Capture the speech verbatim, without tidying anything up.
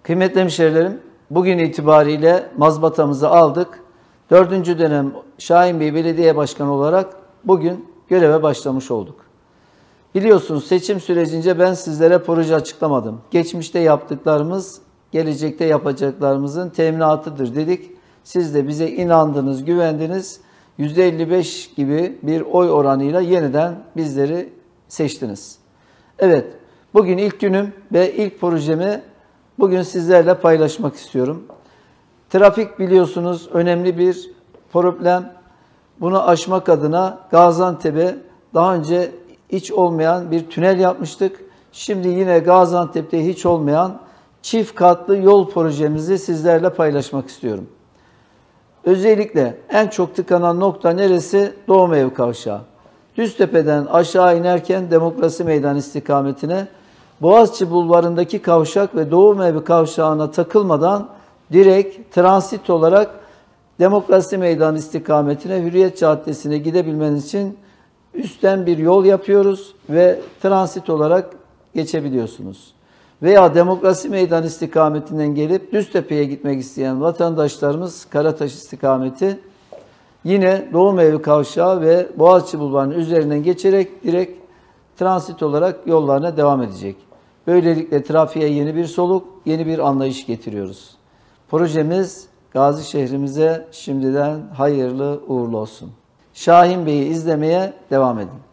Kıymetli hemşehrilerim, bugün itibariyle mazbatamızı aldık. Dördüncü dönem Şahinbey Belediye Başkanı olarak bugün göreve başlamış olduk. Biliyorsunuz seçim sürecince ben sizlere proje açıklamadım. Geçmişte yaptıklarımız, gelecekte yapacaklarımızın teminatıdır dedik. Siz de bize inandınız, güvendiniz. yüzde elli beş gibi bir oy oranıyla yeniden bizleri seçtiniz. Evet, bugün ilk günüm ve ilk projemi bugün sizlerle paylaşmak istiyorum. Trafik biliyorsunuz önemli bir problem. Bunu aşmak adına Gaziantep'e daha önce hiç olmayan bir tünel yapmıştık. Şimdi yine Gaziantep'te hiç olmayan çift katlı yol projemizi sizlerle paylaşmak istiyorum. Özellikle en çok tıkanan nokta neresi? Doğu Meyve Kavşağı. Düztepe'den aşağı inerken Demokrasi Meydanı istikametine Boğaziçi Bulvarı'ndaki kavşak ve Doğu Meyve Kavşağı'na takılmadan direkt transit olarak Demokrasi Meydanı istikametine, Hürriyet Caddesi'ne gidebilmeniz için üstten bir yol yapıyoruz ve transit olarak geçebiliyorsunuz. Veya Demokrasi Meydanı istikametinden gelip Düztepe'ye gitmek isteyen vatandaşlarımız Karataş istikameti yine Doğu Meyve Kavşağı ve Boğaziçi Bulvarı'nın üzerinden geçerek direkt transit olarak yollarına devam edecek. Böylelikle trafiğe yeni bir soluk, yeni bir anlayış getiriyoruz. Projemiz Gazi şehrimize şimdiden hayırlı uğurlu olsun. Şahinbey'i izlemeye devam edin.